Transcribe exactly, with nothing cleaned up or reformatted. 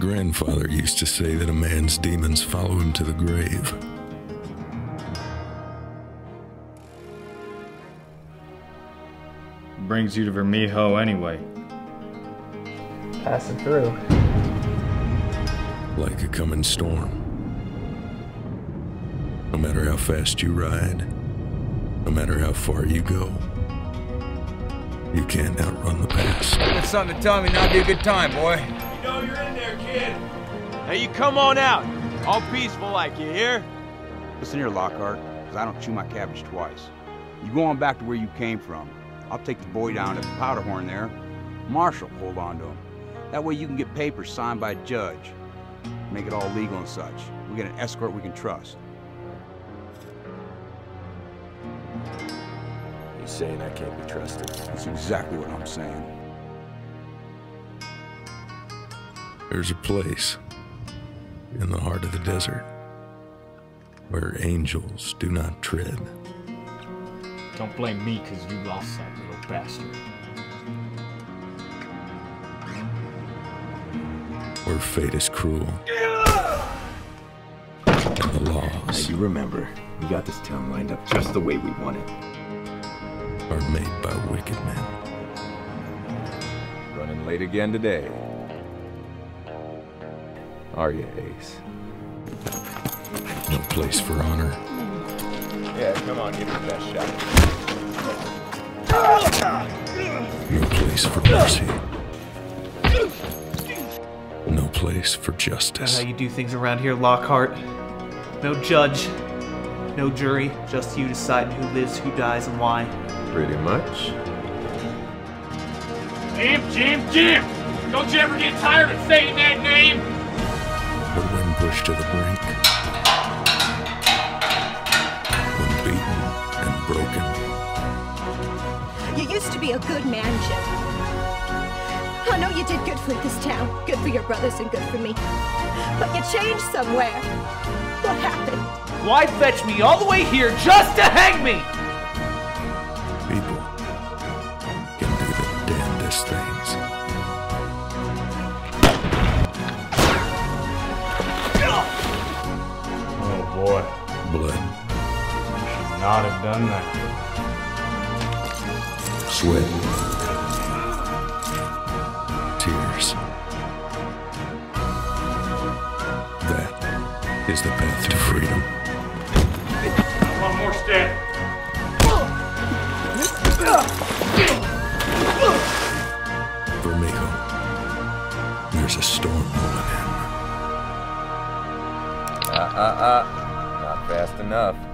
grandfather used to say that a man's demons follow him to the grave. Brings you to VERMIJO anyway? Passing through. Like a coming storm. No matter how fast you ride, no matter how far you go, you can't outrun the past. That's something to tell me now'd be a good time, boy. You know you're in there, kid. Hey, you come on out. All peaceful like, you hear? Listen here, Lockhart, because I don't chew my cabbage twice. You go on back to where you came from. I'll take the boy down to the powder horn there. Marshal, hold on to him. That way you can get papers signed by a judge. Make it all legal and such. We get an escort we can trust. You saying I can't be trusted? That's exactly what I'm saying. There's a place in the heart of the desert where angels do not tread. Don't blame me because you lost that little bastard. Where fate is cruel and the laws Now you remember, we got this town lined up just the way we want it. are made by wicked men. Running late again today. Are you, Ace? No place for honor. Yeah, come on, give it your best shot. No place for mercy. No place for justice. That's how you do things around here, Lockhart. No judge, no jury, just you deciding who lives, who dies, and why. Pretty much. Jim, Jim, Jim! Don't you ever get tired of saying that name? But when pushed to the brink, when beaten and broken, You used to be a good man, Jim. I know you did good for this town, good for your brothers and good for me. But you changed somewhere. What happened? Why fetch me all the way here just to hang me? people can do the damnedest things. Oh boy. Blood, Should not have done that. sweat, tears. That is the path to freedom. One more step. VERMIJO. There's a storm rolling in. Uh, uh, uh. Not fast enough.